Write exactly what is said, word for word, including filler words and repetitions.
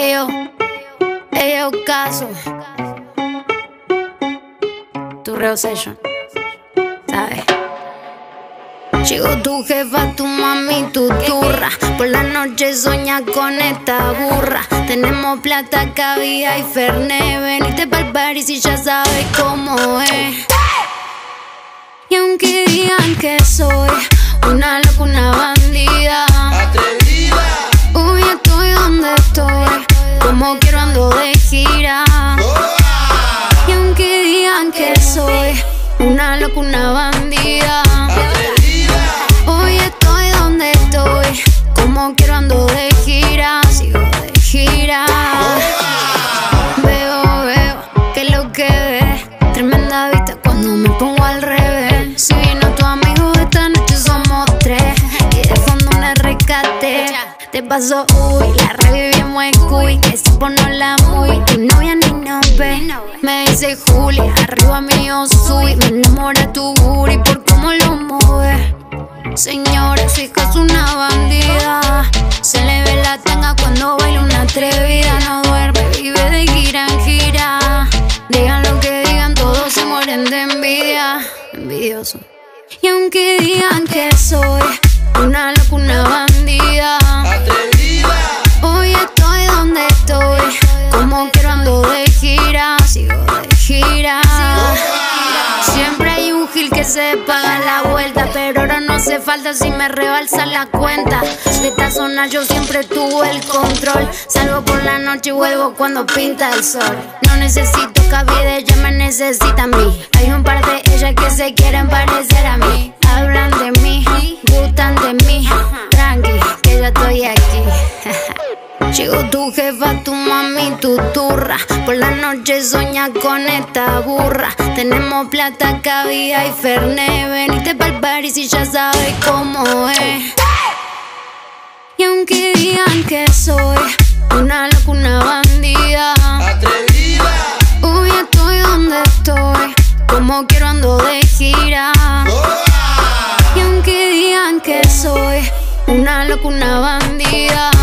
Ello, ello caso. Tu Reo Session, ¿sabes? Llegó tu jefa, tu mami, tu turra. Por la noche soña con esta burra. Tenemos plata, cabida y fernet. Venite pa'l party si ya sabes cómo es. Y aunque digan que soy una loca, una bandida atrevida, hoy estoy donde estoy, como quiero ando de gira. Y aunque digan que soy una loca, una bandida atrevida, hoy estoy donde estoy, como quiero ando de gira. Sigo de gira. Veo, veo, que lo que ves, tremenda vista cuando me pongo al revés. Si vino tu amigo esta noche somos tres, y de fondo un rescate. Te pasó, uy, la revivimos en cuy, que se pone la muy, tu novia ni nos ve. Me dice Julia, arriba mío soy, me enamora tu booty por cómo lo mueve. Señora, su hija es una bandida, se le ve la tanga cuando baila una atrevida. No duerme, vive de gira en gira. Digan lo que digan, todos se mueren de envidia. Envidioso. Y aunque digan que soy una loca, una bandida atrevida, hoy estoy donde estoy, como quiero ando de gira. Sigo de gira. Siempre hay un gil que se paga la vuelta, pero ahora no hace falta si me rebalsa la cuenta. De esta zona yo siempre tuve el control. Salgo por la noche y vuelvo cuando pinta el sol. No necesito cabida, ella me necesita a mí. Hay un par de ellas que se quieren parecer a mí. Hablan de mí, gustan de mí. Tranqui, que yo estoy aquí. Llegó tu jefa, tu mami, tu turra. Por la noche soña con esta burra. Tenemos plata, cabida y fernet. Venite pa'l party si ya sabes cómo es. Y aunque digan que soy una loca, una bandida atrevida, hoy estoy donde estoy, como quiero ando de gira. Y aunque digan que soy una loca, una bandida